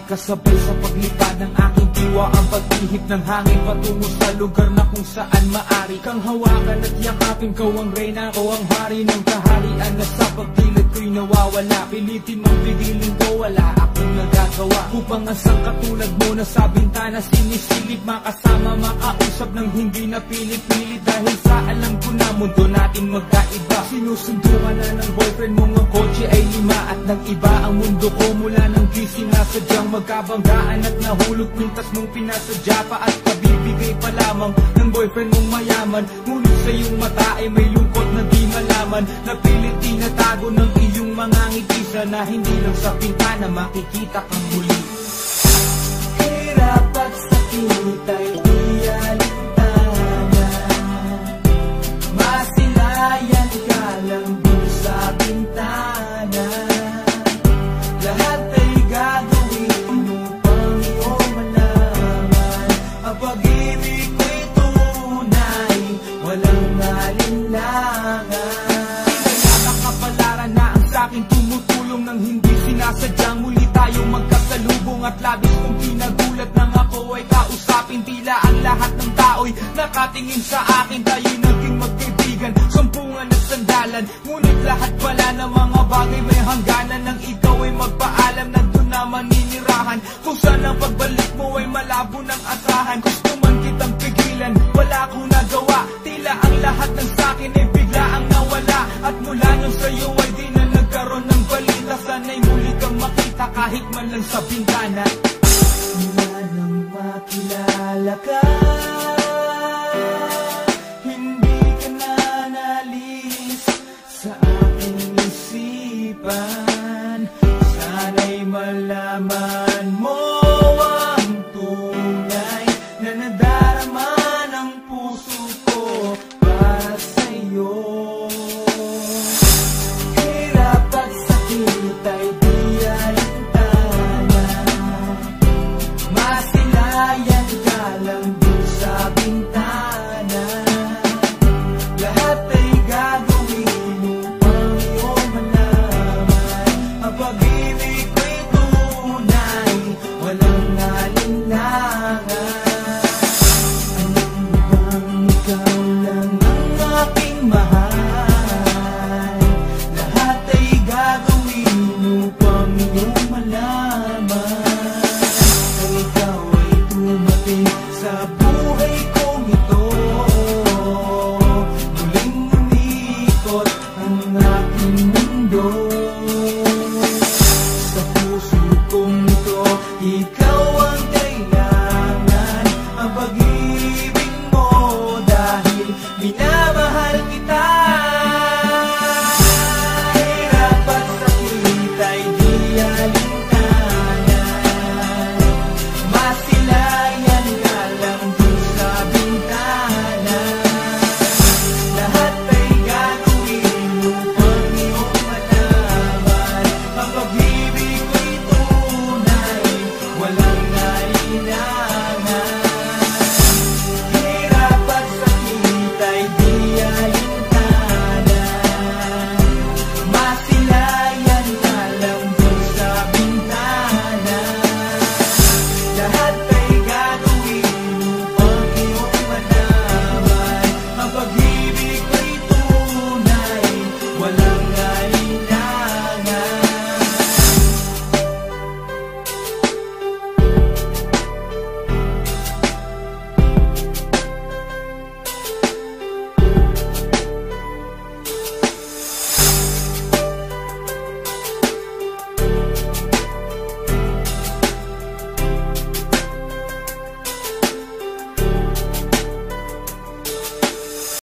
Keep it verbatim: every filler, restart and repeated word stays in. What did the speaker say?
Kasabay sa paglipad ng aking diwa, ang pag-ihip ng hangin patungo sa lugar na kung saan maari kang hawakan at yakapin. Ko ang reyna, ko ang hari ng kaharian na sa pagdilid ko'y nawawala. Pilitin mong pigilin ko, wala akong nagagawa upang ang katulad mo na sa bintana sinisilip, makasama, makausap ng hindi na pilit-pilit. Dahil sa alam ko na mundo natin magkaiba. Sinusundo ka na ng boyfriend mong ang kotse ay lima at nag-iba ang mundo ko mula nang gising na sadyang magkabanggaan at nahulog pintas nung pinasadya pa at kabibigay pa lamang ng boyfriend mong mayaman. Ngunit sa iyong mata ay may lungkot na di malaman, napilit tinatago ng iyong mga ngiti. Sana hindi lang sa pintana makikita kang muli. Hirap at sakit ay di alintana, masilayan ka lang dun sa bintana. Lahat ay gagawin upang iyong malaman ang pag-ibig ko'y tunay, walang alinlangan. Nakakapalaran na ang sa'king tumutulong nang hindi sinasadyang muli tayong magkasalubong. At labis kong kinagulat nang ako ay kausapin, tila ang lahat ng tao'y nakatingin sa akin. Tayo'y naging magkaibigan, sampungan at sandalan, ngunit lahat pala ng mga bagay may hangganan. Nang ikaw ay magpaalam, nandun na maninirahan kung saan ang pagbalik mo ay malabo ng at